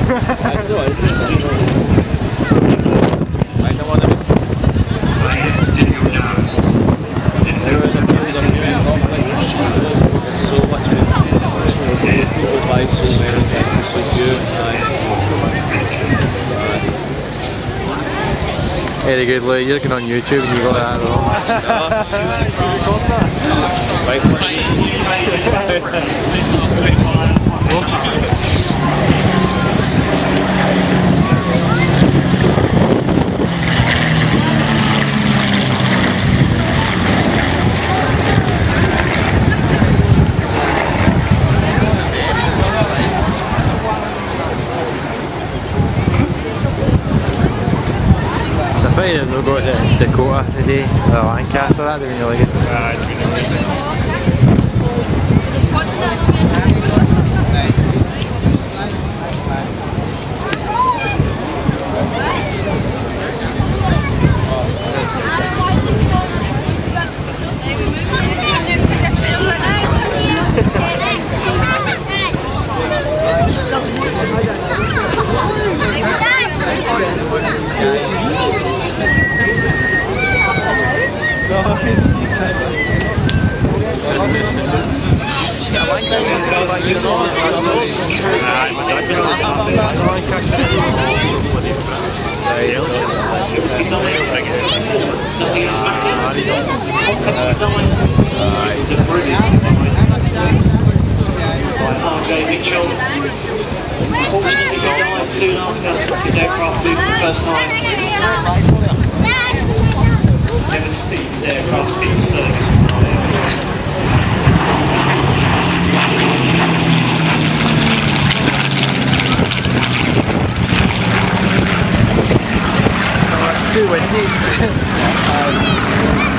That's all right, isn't it? I don't want to be. There's so much people buy so many things, so good. Very good, Lee. You're looking on YouTube and you got that wrong. It's a pity they've not got the Dakota today, or Lancaster, that'd have been really good. It's been amazing. Unfortunately, he died soon after his aircraft flew for the first time. Never to see his aircraft into service with an aircraft. It's too windy.